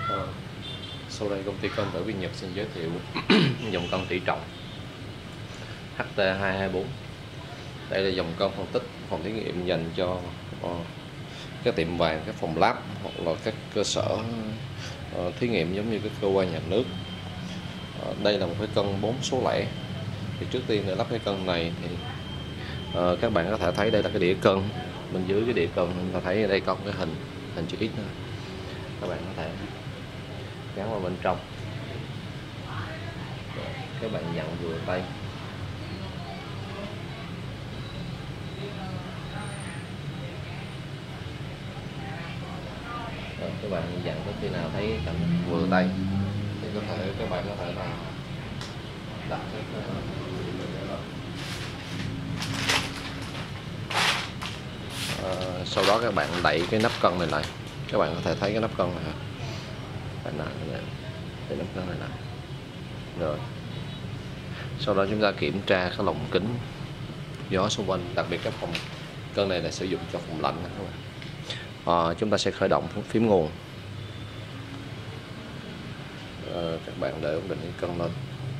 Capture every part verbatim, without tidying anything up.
Ờ, sau đây công ty cân ở Việt Nhật xin giới thiệu dòng cân tỷ trọng H T hai hai bốn. Đây là dòng cân phân tích phòng thí nghiệm dành cho uh, các tiệm vàng, các phòng lab hoặc là các cơ sở uh, thí nghiệm giống như các cơ quan nhà nước. Uh, đây là một cái cân bốn số lẻ. Thì trước tiên để lắp cái cân này thì uh, các bạn có thể thấy đây là cái đĩa cân. Bên dưới cái đĩa cân chúng ta thấy ở đây có cái hình hình chữ X nữa. Các bạn có thể gắn vào bên trong. Các bạn dặn vừa tay. Rồi, các bạn dặn tới khi nào thấy cảnh vừa tay thì có thể các bạn có thể là đặt cái à, sau đó các bạn đẩy cái nắp cân này lại. Các bạn có thể thấy cái nắp cân này, bạn này, cái nắp cân này lại. Rồi sau đó chúng ta kiểm tra cái lồng kính gió xung quanh, đặc biệt các phòng cân này là sử dụng cho phòng lạnh các bạn. À, chúng ta sẽ khởi động phím nguồn. À, các bạn để ổn định cái cân lên.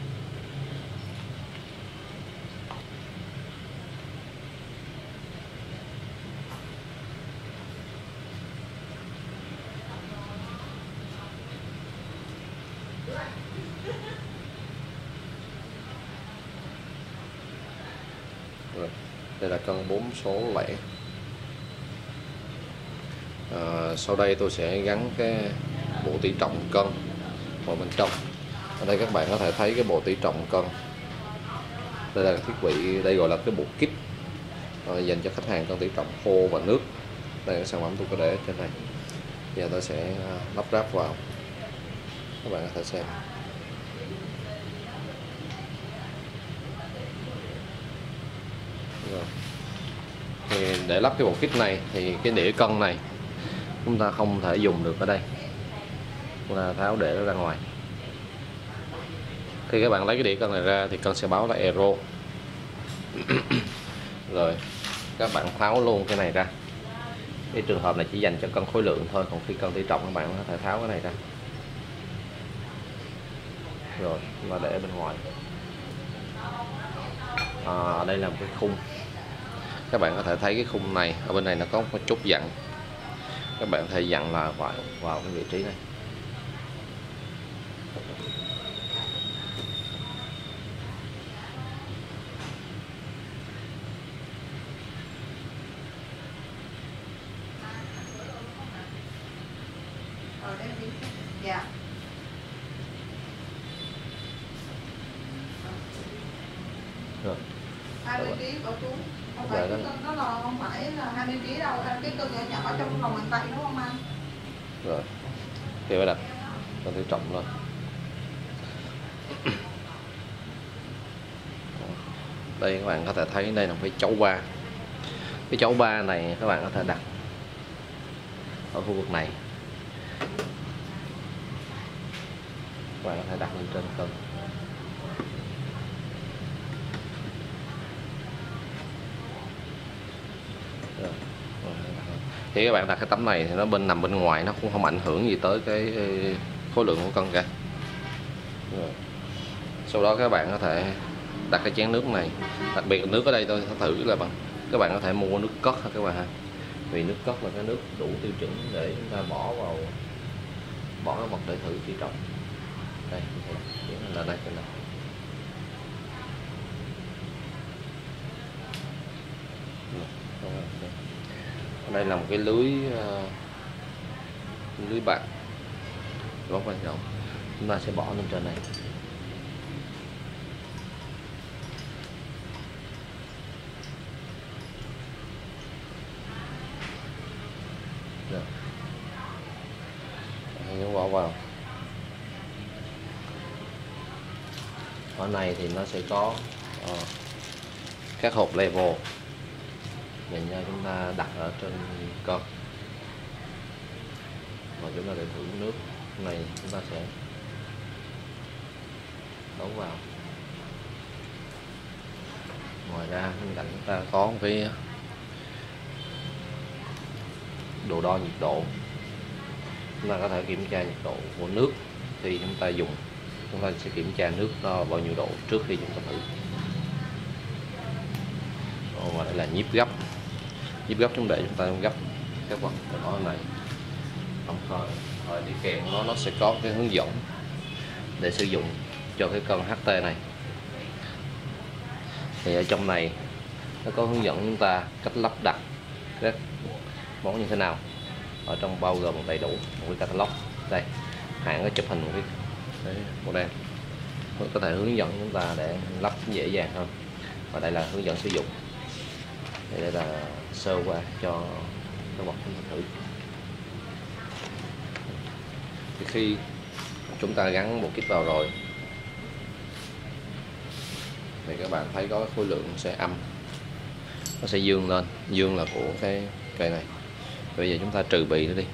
Rồi, đây là cân bốn số lẻ. À, sau đây tôi sẽ gắn cái bộ tỷ trọng cân vào bên trong. Ở đây các bạn có thể thấy cái bộ tỷ trọng cân. Đây là thiết bị, đây gọi là cái bộ kit à, dành cho khách hàng cân tỷ trọng khô và nước. Đây là sản phẩm tôi có để trên này. Giờ tôi sẽ lắp ráp vào. Các bạn có thể xem. Rồi. Thì để lắp cái bộ kit này thì cái đĩa cân này chúng ta không thể dùng được ở đây, chúng ta tháo để nó ra ngoài. Khi các bạn lấy cái đĩa cân này ra thì cân sẽ báo là error. Rồi các bạn tháo luôn cái này ra. Cái trường hợp này chỉ dành cho cân khối lượng thôi, còn khi cân tỷ trọng các bạn có thể tháo cái này ra. Rồi mà để bên ngoài. À, đây là một cái khung. Các bạn có thể thấy cái khung này ở bên này nó có một chút dặn. Các bạn có thể dặn là vào vào cái vị trí này. Dạ. Rồi. hai mươi ký của chú. Không phải cái cân đó là không phải là hai mươi ký đâu, cái cân nhỏ nhỏ ở trong lòng bàn tay đúng không anh? Rồi. Thì phải đặt cân tỷ trọng lên. Đây các bạn có thể thấy đây là một cái chấu ba. Cái chấu ba này các bạn có thể đặt ở khu vực này. Các bạn có thể đặt lên trên cân. Rồi. Thì các bạn đặt cái tấm này thì nó bên nằm bên ngoài, nó cũng không ảnh hưởng gì tới cái khối lượng của cân cả. Rồi. Sau đó các bạn có thể đặt cái chén nước này, đặc biệt là nước ở đây tôi sẽ thử là bằng các bạn có thể mua nước cất ha các bạn ha, vì nước cất là cái nước đủ tiêu chuẩn để chúng ta bỏ vào bỏ cái vật để thử tỷ trọng. Đây là đây cái này. Đây là một cái lưới uh, lưới bạc rất quan trọng, chúng ta sẽ bỏ lên trên này. Rồi. Nhấn bỏ vào. Ở này thì nó sẽ có uh, các hộp level dành cho chúng ta đặt ở trên cân, và chúng ta để thử nước này chúng ta sẽ đấu vào. Ngoài ra bên cạnh chúng ta có một cái đồ đo nhiệt độ chúng ta có thể kiểm tra nhiệt độ của nước khi chúng ta dùng. Chúng ta sẽ kiểm tra nước nó bao nhiêu độ trước khi chúng ta thử. Và đây là nhíp gấp. Nhíp gấp chúng để chúng ta gấp các vật ở này. Đồng thời đi kèm nó nó sẽ có cái hướng dẫn để sử dụng cho cái cân hát tê này. Thì ở trong này nó có hướng dẫn chúng ta cách lắp đặt các món như thế nào. Ở trong bao gồm đầy đủ một cái catalog. Đây, hãng có chụp hình một cái đấy, màu đen, có thể hướng dẫn chúng ta để lắp dễ dàng hơn. Và đây là hướng dẫn sử dụng. Đây là sơ qua cho các bạn thử. Thì khi chúng ta gắn bộ kit vào rồi thì các bạn thấy có khối lượng sẽ âm, nó sẽ dương lên. Dương là của cái cây này. Bây giờ chúng ta trừ bì nó đi.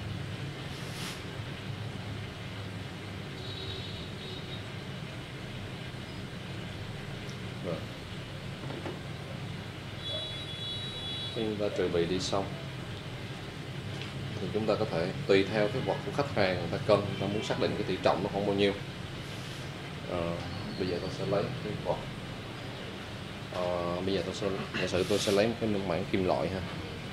Rồi. Khi chúng ta trừ bì đi xong thì chúng ta có thể tùy theo cái vật của khách hàng người ta cân, người ta muốn xác định cái tỷ trọng nó khoảng bao nhiêu. À, bây giờ tôi sẽ lấy cái vật. À, bây giờ tôi sẽ giả sử tôi sẽ lấy một cái mảng kim loại ha.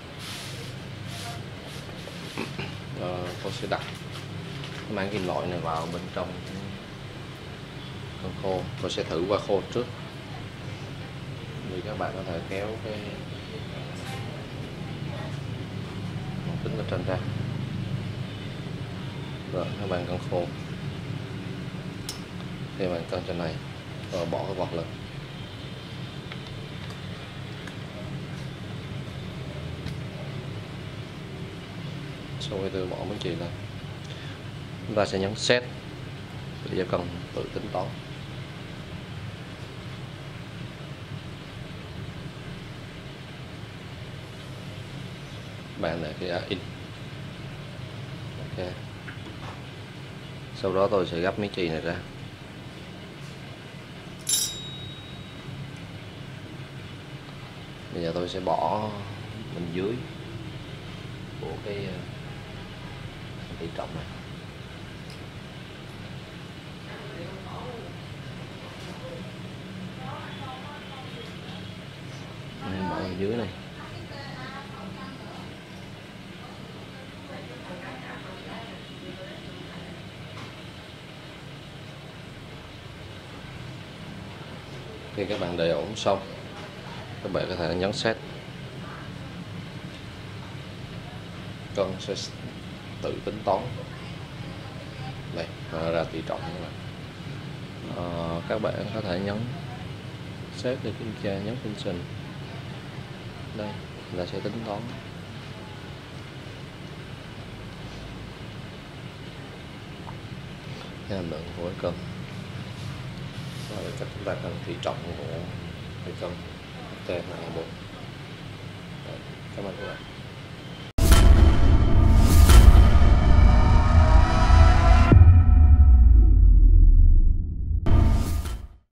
À, tôi sẽ đặt cái mảng kim loại này vào bên trong con khô. Tôi sẽ thử qua khô trước. Vì các bạn có thể kéo cái tính ở trên ra. Rồi các bạn cân khô. Thì bạn cân trên này rồi bỏ cái vật lên. Sau khi tôi bỏ mấy chì lên, chúng ta sẽ nhấn set để cho cần tự tính toán. Bạn để cái in. Ok. Sau đó tôi sẽ gấp mấy chì này ra. Bây giờ tôi sẽ bỏ bên dưới của cái tỷ trọng này. Nên bỏ bên dưới này. Khi các bạn để ổn xong, các bạn có thể nhấn set. Cân sẽ tự tính toán. Đây, nó ra tỷ trọng các bạn. À, các bạn có thể nhấn set để kiểm tra, nhấn function. Đây là sẽ tính toán. Cái hàm lượng của cái cân. Đó là cách chúng ta cần tỷ trọng của cái cân T hai bốn. Cảm ơn các bạn.